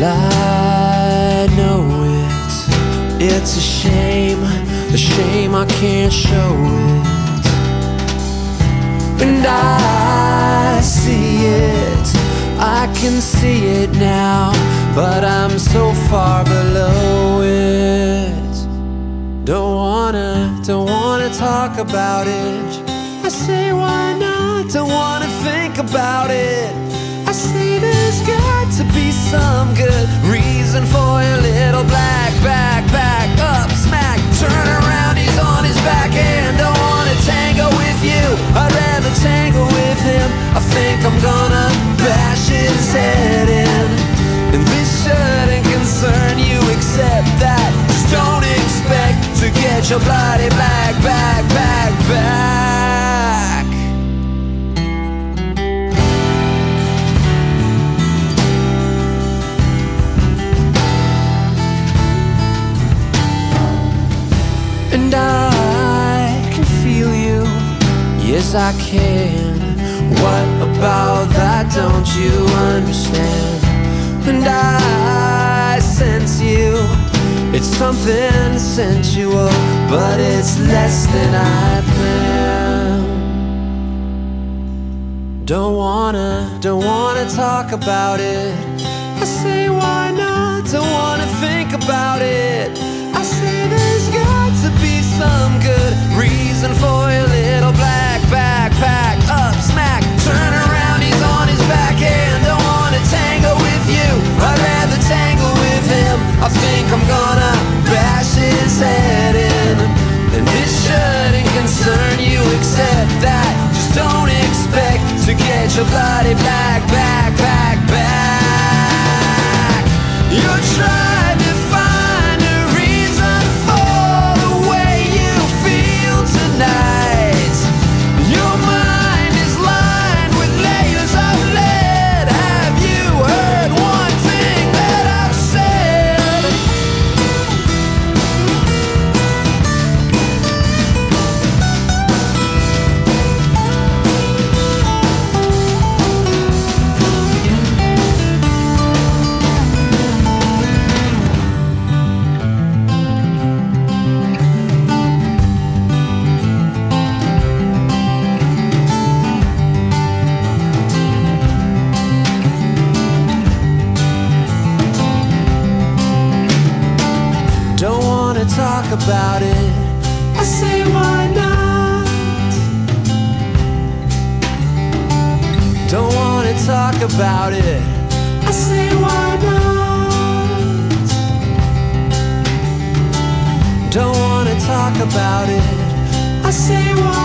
I know it's a shame I can't show it. And I see it, I can see it now, but I'm so far below it. Don't wanna talk about it. I say why not, don't wanna think about it. I say there's got to be some good reason for your little black back up smack. Turn around, he's on his backhand. Don't wanna tango with you, I'd rather tango with him. I think I'm gonna bash his head in. And this shouldn't concern you except that just don't expect to get your bloody black back. And I can feel you, yes I can. What about that don't you understand? And I sense you, it's something sensual, but it's less than I planned. Don't wanna talk about it. I say why not, don't wanna think about it. I say there's got to be some good reason for your little black backpack up smack. Turn around, he's on his backhand. Don't wanna tango with you, I'd rather tango with him. I think I'm gonna bash his head in. And this shouldn't concern you except that just don't expect to get your bloody black back. You're trying to find a reason for the way you feel tonight. Your mind is lined with layers of lead. Have you heard one thing that I've said? Don't wanna talk about it. I say why not? Don't wanna talk about it. I say why not? Don't wanna talk about it. I say why